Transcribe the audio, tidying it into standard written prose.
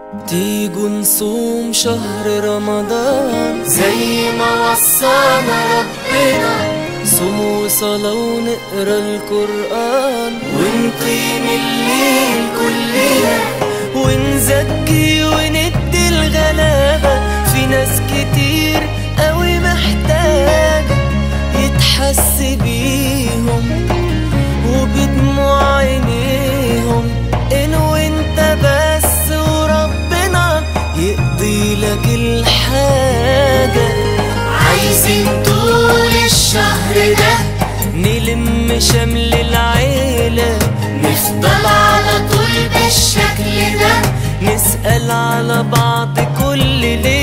تيجوا نصوم شهر رمضان زي ما وصانا ربنا، صوم وصلاة ونقرا القرآن ونقيم الليل كلنا، ونزكي وندي الغلابة. في ناس كتير قوي محتاجة يتحس بيهم وبدموع عينيهم، إن وانت بس وربنا يقضي لك الحاجة. عايزين طول الشهر ده نلم شمل العيلة، نفضل على طول بالشكل ده، نسأل على بعض كل ليلة.